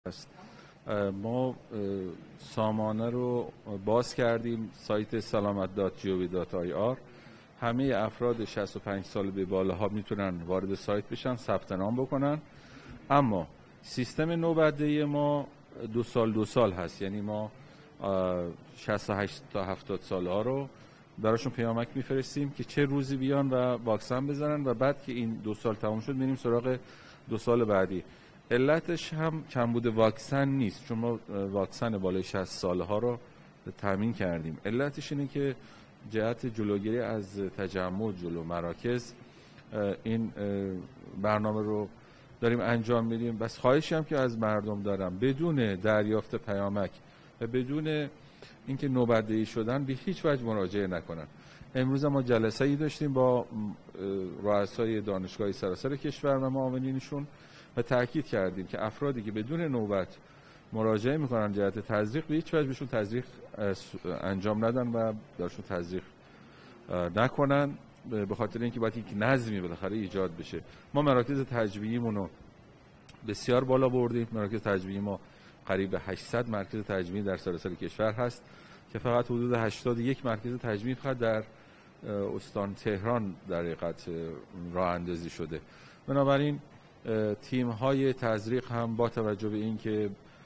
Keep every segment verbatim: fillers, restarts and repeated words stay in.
است. ما سامانه رو باز کردیم، سایت سلامت دات جی او وی دات آی آر. همه افراد شصت و پنج سال به بالاها میتونن وارد سایت بشن، ثبت نام بکنن. اما سیستم نوبت‌دهی ما دو سال دو سال هست، یعنی ما شصت و هشت تا هفتاد سال ها رو براشون پیامک میفرستیم که چه روزی بیان و واکسن بزنن و بعد که این دو سال تموم شد میریم سراغ دو سال بعدی. علتش هم کمبود واکسن نیست، چون ما واکسن بالای شصت ساله ها رو تامین کردیم. علتش اینه که جهت جلوگیری از تجمع جلو مراکز این برنامه رو داریم انجام میدیم. بس خواهشی هم که از مردم دارم بدون دریافت پیامک و بدون اینکه نوبت‌دهی شدن به هیچ وجه مراجعه نکنن. امروز ما جلسه ای داشتیم با رؤسای دانشگاه سراسر کشور و معاونینشون و تاکید کردیم که افرادی که بدون نوبت مراجعه میکنن جهت تزریق به هیچ وجه بهشون تزریق انجام ندن و براشون تزریق نکنن، به خاطر اینکه باید یک نظمی بالاخره ایجاد بشه. ما مراکز تجویعیمون رو بسیار بالا بردیم. مراکز تجویعی ما قریب هشتصد مرکز تجویعی در سراسر کشور هست که فقط حدود هشتاد و یک مرکز تجویعی فقط در استان تهران در حقیقت راه اندازی شده. بنابراین تیم های تزریق هم با توجه به این که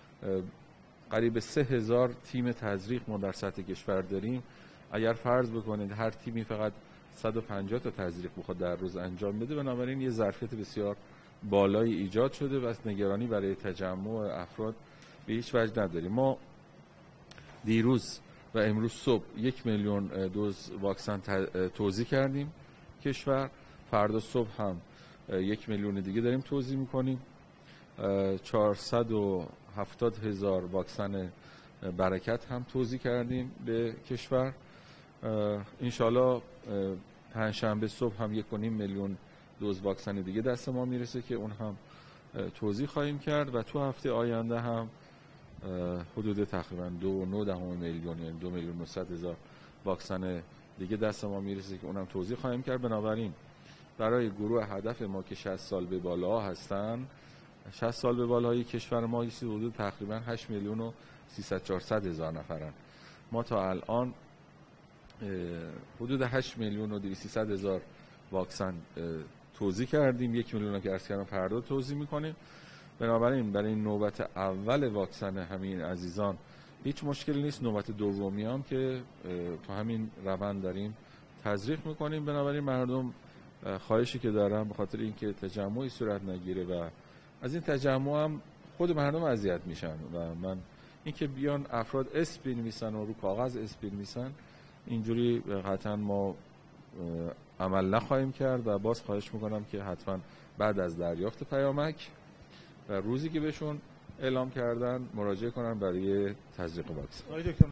قریب سه هزار تیم تزریق ما در سطح کشور داریم، اگر فرض بکنید هر تیمی فقط صد و پنجاه تا تزریق بخواد در روز انجام بده، بنابراین یه ظرفیت بسیار بالایی ایجاد شده و از نگرانی برای تجمع افراد به هیچ وجه نداریم. ما دیروز و امروز صبح یک میلیون دوز واکسن توزیع کردیم کشور. فردا صبح هم یک میلیون دیگه داریم توزیع میکنیم. چهارصد و هفتاد هزار واکسن برکت هم توزیع کردیم به کشور. انشالله پنجشنبه صبح هم یک و نیم میلیون دوز واکسن دیگه دست ما میرسه که اون هم توزیع خواهیم کرد و تو هفته آینده هم حدود تقریبا دو و نه دهم میلیون، یعنی دو میلیون نهصد هزار واکسن دیگه دست ما میرسه که اونم توزیع خواهیم کرد. بنابراین برای گروه هدف ما که شصت سال به بالا هستن، شصت سال به بالای کشور ما یه حدود تقریبا هشت میلیون و سیصد چهارصد هزار نفرن. ما تا الان حدود هشت میلیون و دویست سیصد هزار واکسن توزیع کردیم. یک میلیون که عرض کردم فردا توزیع میکنیم. بنابراین برای این نوبت اول واکسن همین عزیزان هیچ مشکلی نیست. نوبت دومی هم که تو همین روند داریم تزریق میکنیم. بنابراین مردم خواهشی که دارم به خاطر اینکه تجمعی صورت نگیره و از این تجمع هم خود مردم اذیت میشن و من اینکه بیان افراد اسم بنویسن و رو کاغذ اسم بنویسن، اینجوری قطعا ما عمل نخواهیم کرد و باز خواهش میکنم که حتما بعد از دریافت پیامک و روزی که بهشون اعلام کردن مراجعه کنن برای تزریق واکسن.